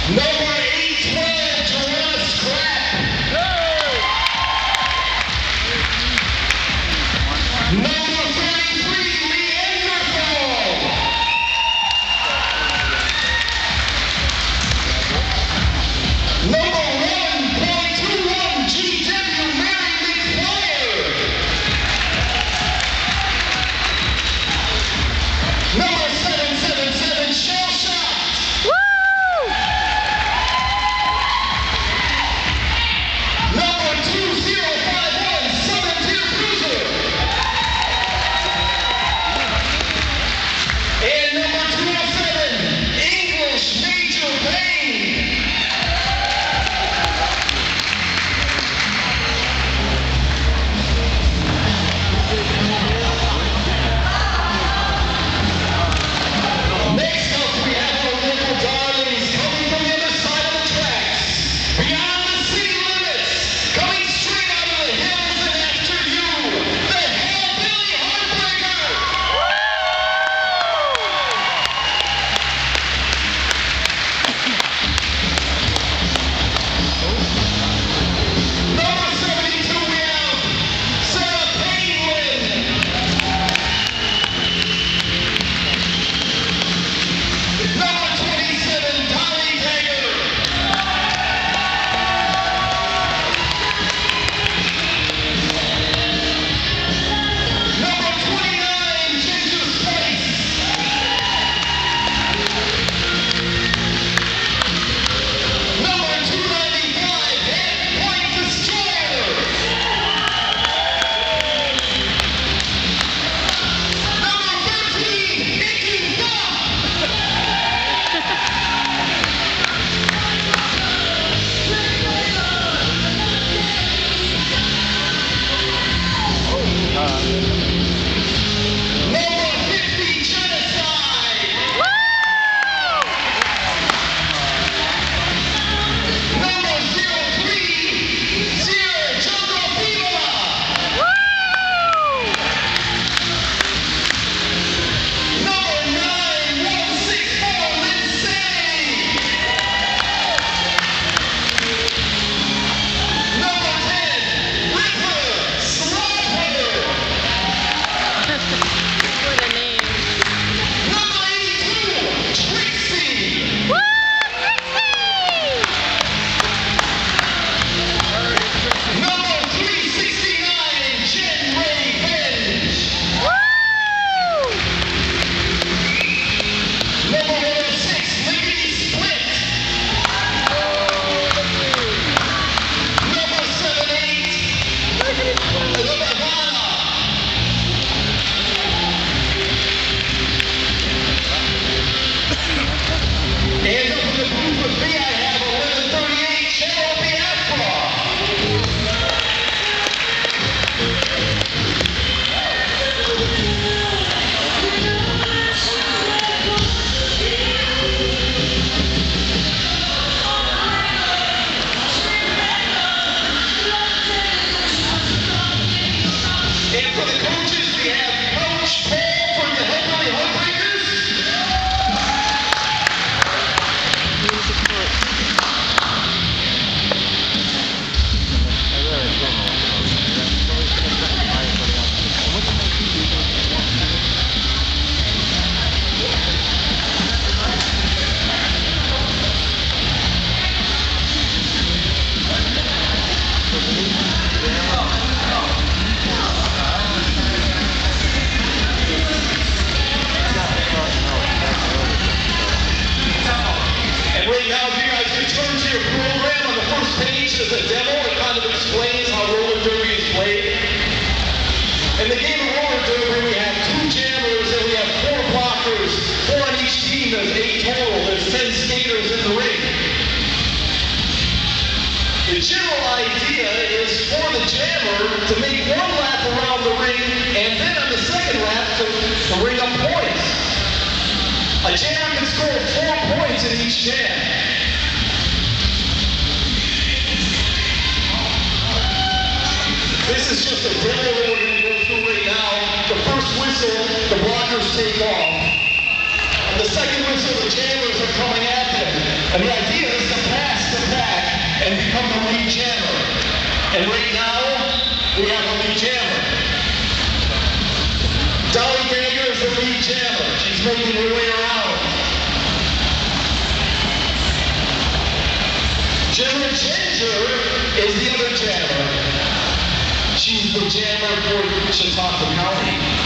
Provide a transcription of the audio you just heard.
A jammer can score 4 points in each jam. This is just a demo that we're going to go through right now. The first whistle, the blockers take off. And the second whistle, the jammers are coming at them. And the idea is and become the lead jammer. And right now, we have a lead jammer. Dolly Banger is the lead jammer. She's making her way around. Jammer Ginger is the other jammer. She's the jammer for Chautauqua County.